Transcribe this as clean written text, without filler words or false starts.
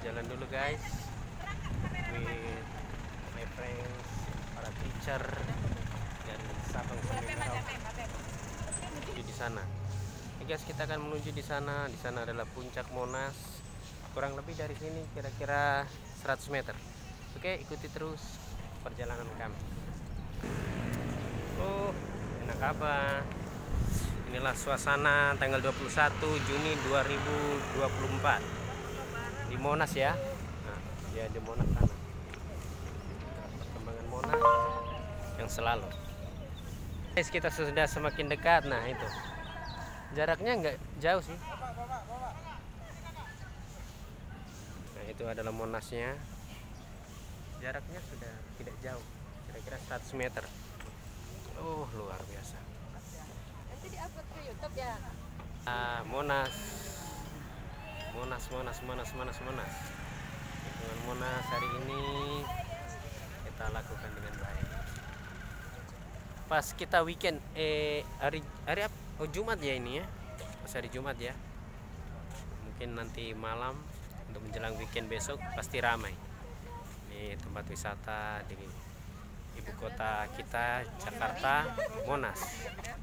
jalan dulu guys with my friends, para teacher dari Sabang sampai Merauke menuju di sana. Oke guys, kita akan menuju di sana. Di sana adalah puncak Monas. Kurang lebih dari sini kira-kira 100 meter. Oke, ikuti terus perjalanan kami. Oh, enak apa? Inilah suasana tanggal 21 Juni 2024 di Monas ya. Nah, ya di Monas sana. Perkembangan Monas yang selalu. Guys, kita sudah semakin dekat. Nah, itu. Jaraknya nggak jauh sih. Nah, itu adalah Monasnya. Jaraknya sudah tidak jauh. Kira-kira 100 meter. Oh, luar biasa. Nanti di-upload ke YouTube ya. Monas. Lingkungan Monas hari ini kita lakukan dengan baik. Pas kita weekend hari apa? Oh, Jumat ya ini ya. Pas hari Jumat ya. Mungkin nanti malam untuk menjelang weekend besok pasti ramai. Ini tempat wisata di ibu kota kita Jakarta, Monas.